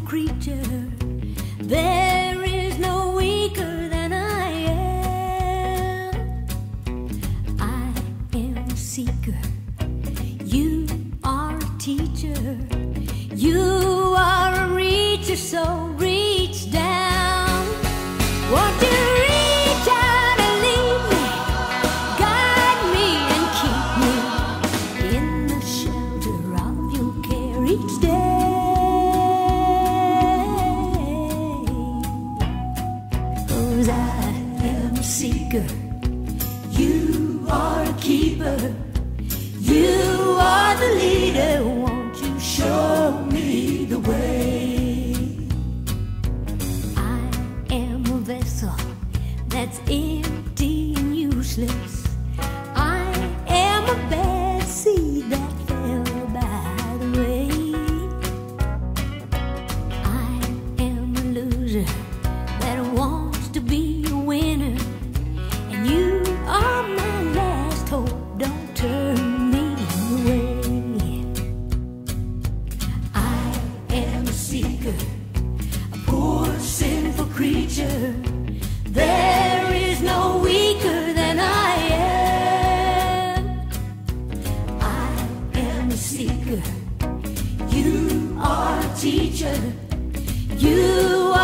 creature. There is no weaker than I am. I am a seeker. You are a teacher. You are a reacher, so reach down. Won't you reach out and lead me, guide me and keep me in the shelter of your care each day. 'Cause I am a seeker. You are a keeper. You are the leader. Won't you show me the way? I am a vessel that's empty and useless. I am a bad seed that fell by the way. I am a loser that wants to be a winner, and you are my last hope. Don't turn me away. I am a seeker, a poor sinful creature. There is no weaker than I am. I am a seeker. You are a teacher. You